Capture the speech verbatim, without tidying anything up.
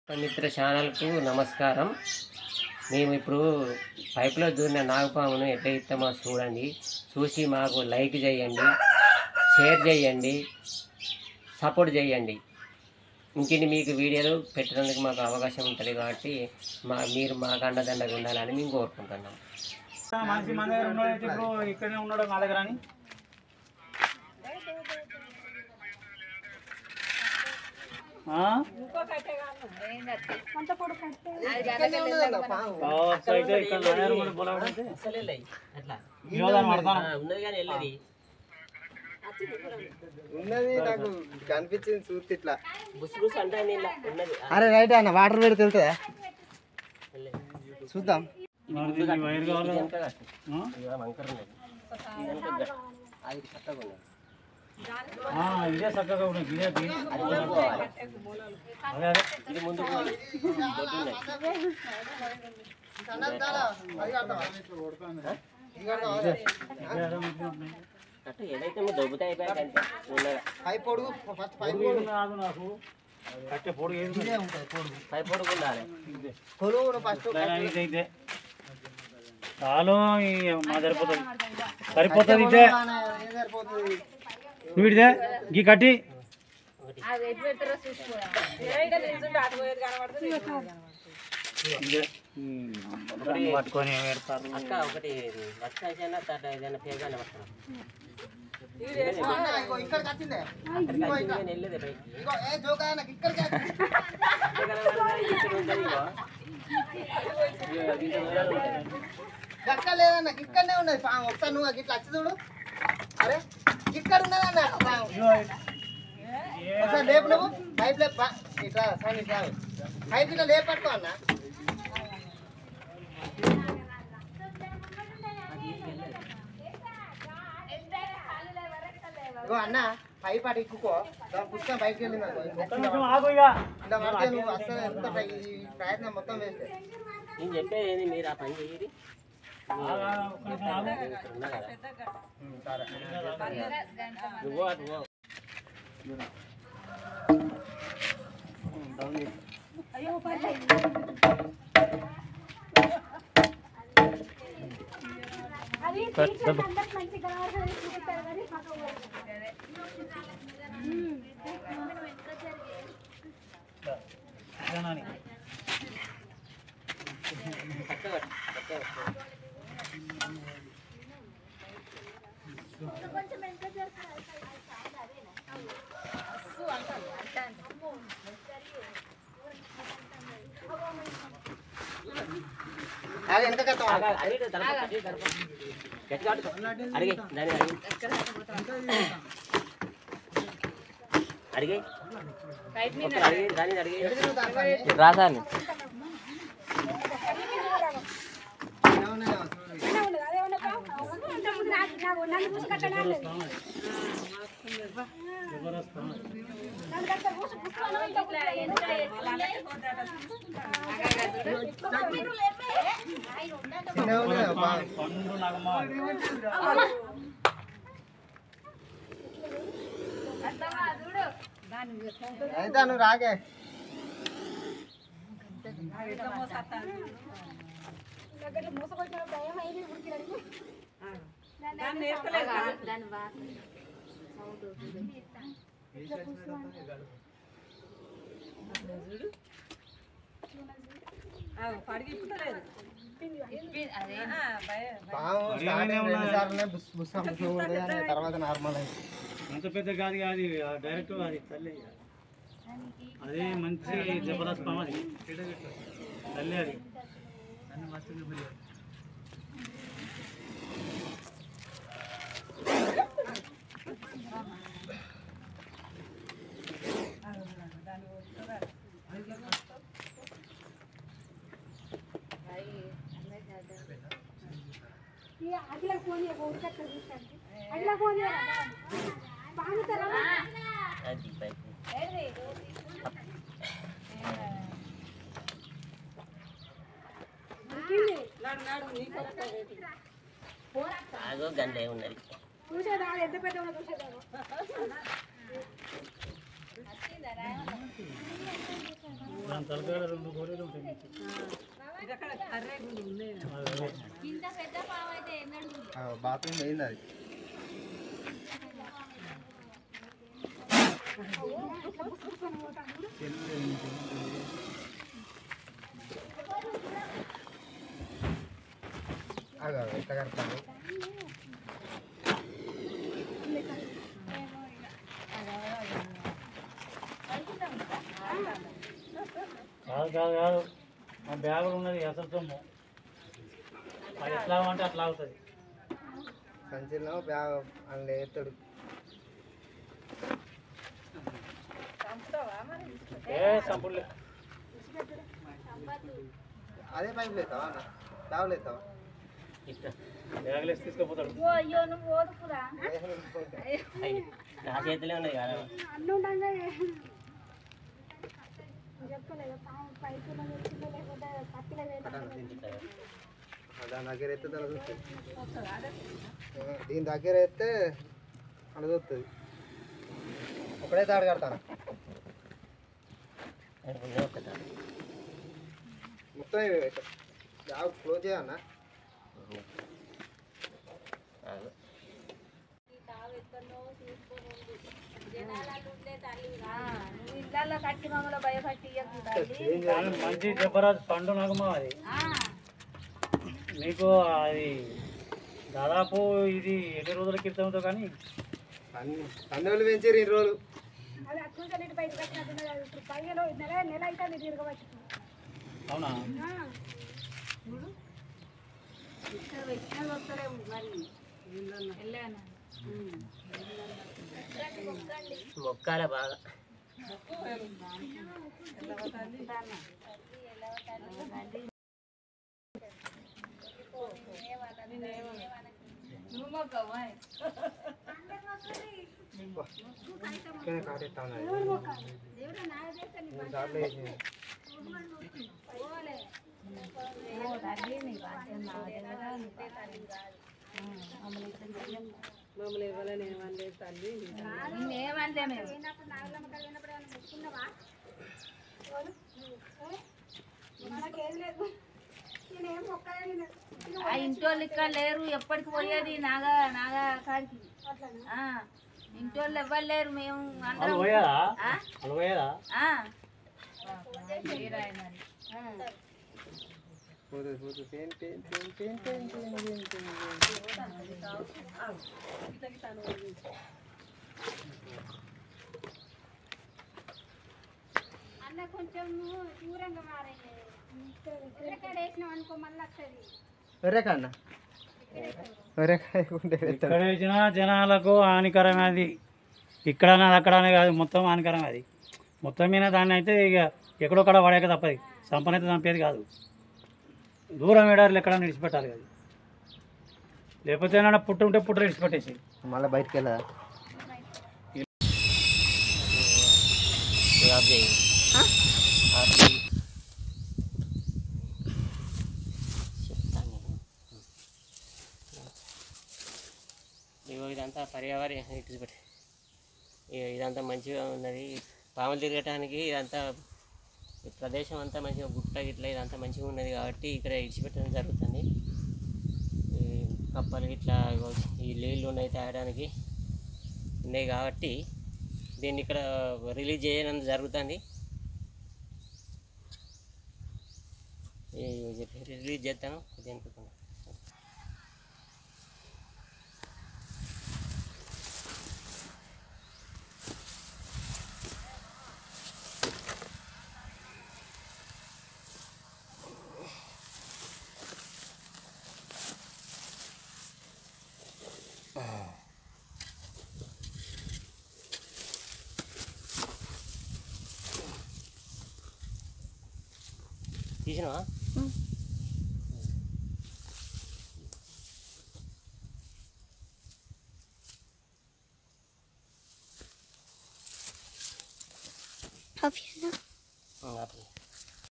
మిత్ర ఛానల్కు నమస్కారం. మేము ఇప్పుడు పైపులో దూరిన నాగపామును ఎట్లా ఇస్తామో చూడండి. చూసి మాకు లైక్ చేయండి, షేర్ చేయండి, సపోర్ట్ చేయండి. ఇంకిన్ని మీకు వీడియోలు పెట్టడానికి మాకు అవకాశం ఉంటుంది కాబట్టి మా మీరు మాకు అండదండగా ఉండాలని మేము కోరుకుంటున్నాం. మనిషి మన దగ్గర ఉన్నాడైతే ఇప్పుడు ఇక్కడనే ఉన్నాడు మా దగ్గర అని ఉన్నది నాకు కనిపించింది చూస్తే ఇట్లా బుస్ అంటే అరే రైట్ అన్న వాటర్ పెడితే వెళ్తుందా చూద్దాం. వైర్ కావాలి ఇదే చక్కగా ఉన్నాయి ఇదే అదే అదే ఇది ముందు ఏదైతే దొబ్బుతా అయిపోయాయి పై పొడుగు ఫస్ట్ పై కాదు నాకు కట్టే పొడుగు ఏది పై పొడుగు ఉండాలి. పొడుగు ఫస్ట్ ఇదైతే చాలు మా సరిపోతుంది సరిపోతుంది ఇదే సరిపోతుంది. నువ్వు ఇదే గీ కట్టి పట్టుకొని పెడతారు. అక్క ఒకటి వచ్చైనా తర్వాత ఏదైనా పేగానే పడతాం. ఇక్కడికి వచ్చిందే వెళ్ళేది పైకి ఏ జోగా ఇక్కడికి గట్ట లేదన్న ఇక్కడనే ఉన్నది పాము. ఒకసారి నువ్వు ఇట్లా వచ్చి చూడు. అరే ఇక్కడ ఉన్నదన్న పాము. ఒకసారి లేపు నువ్వు పైప్ లేపు ఇట్లా సార్ ఇట్లా పైప్ ఇట్లా లేపట్టుకో అన్న. ఇగో అన్న పైప్ అటు ఎక్కుకో దాని పుస్తకం బయటకు వెళ్ళింది అనుకో. ఆగు ఇక ఇలా పడితే నువ్వు అసలు ఎంత ఈ ప్రయత్నం మొత్తం వేస్తే నేను చెప్పేది ఏంది, మీరు ఆ పని చేయరు. నువ్వు అటు పో. వెనక అడిగి దాన్ని అడిగి అడిగి దాన్ని అడిగి రాసాను. అయితే నువ్వు రాగే తర్వాత నార్మల్ అయింది. అంత పెద్ద కాదు అది డైరెక్ట్ అది తల్లి అదే మంచి జబర్దస్త్ పాము అది తల్లి అది अगला फोन है वो उनका कर अगला फोन है पानी तरह అది పైకి ఆగో గంటే ఉన్నది. చూసేదా ఎంత పెద్ద చూసేదా దాని తలకాడ రెండు గోరీలు ఉంటాయి. బాత్రూమ్ పోయింది అది. అగా ఎట్లా కడతాను కాదు కాదు కాదు మా బ్యాగులు ఉన్నది అసలు సొమ్ము అది ఎట్లా అంటే అట్లా అవుతుంది. సంచిలో బ్యాగ్ అందులో ఎత్తాడు. ఏ సంపుడు అదే పైపులు ఎత్తావా అన్న? బ్యాగులు ఎత్తావా? బ్యాగులు వేసి తీసుకుపోతాడు. నా చేతిలో ఉన్నది కదా అన్నం ఉండగా చెప్పలేదు పైపులో వచ్చిందో లేకపోతే కత్తిలో దాని దగ్గర ఎత్తే తల చూస్తుంది. దీని దగ్గర ఎత్తే అలా చూస్తుంది. ఒకటే తాడు కడతాను మొత్తం బ్యాగ్ క్లోజ్ చేయన్నా. మంచి జబరాజ్ పండు నగమా అది. మీకు అది దాదాపు ఇది ఎన్ని రోజుల క్రితంతో కానీ అన్ని అన్ని రోజులు పెంచారు ఇన్ని రోజులు. అది అట్లా నీటి బయట కట్టినట్టున్నది. ఇప్పుడు పదిహేను నెల నెల అయితే తిరగవచ్చు. అవునా? మొక్కాల బాగా కాటెత్తా ఉన్నది. మూడు సార్లు వేసింది. ఆ ఇంటోళ్ళు ఇక్కడ లేరు, ఎప్పటికి పోయేది నాగా నాగా కాడికి. ఇంటోళ్ళు ఎవ్వరు లేరు, మేము అందరం పోతుంది పోతుంది pain pain pain pain pain pain pain అన్న కొంచెం దూరంగా మారండి. ఎక్కడ వేసినాం అనుకో మళ్ళీ వస్తుంది. వెర్రకన్నా ఇక్కడ వేసిన జనాలకు హానికరం అది. ఇక్కడ అక్కడ అనే కాదు, మొత్తం హానికరం అది. మొత్తం మీద దాన్ని అయితే ఇక ఎక్కడొక్కడ పడేక తప్పది. సంపనైతే చంపేది కాదు. దూరం ఏడారులు ఎక్కడ విడిచిపెట్టాలి అది. లేకపోతే ఏమన్నా పుట్టు ఉంటే పుట్టు విడిచిపెట్టేసి మళ్ళీ బయటకు వెళ్ళదా? ఇగో ఇదంతా పర్యావరణ ఇటుపెట్టి ఇదంతా మంచిగా ఉన్నది. పాములు తిరగటానికి ఇదంతా ఈ ప్రదేశం అంతా మంచిగా గుట్ట గిట్ల ఇదంతా మంచిగా ఉన్నది కాబట్టి ఇక్కడ ఇడిచిపెట్టడం జరుగుతుంది. ఈ కప్పలు ఇట్లా ఈ నీళ్ళు ఉన్నాయి తాగడానికి ఉన్నాయి కాబట్టి దీన్ని ఇక్కడ రిలీజ్ చేయడం జరుగుతుంది. రిలీజ్ చేస్తాను దేనికి తీసినావా? Have you? ఆపి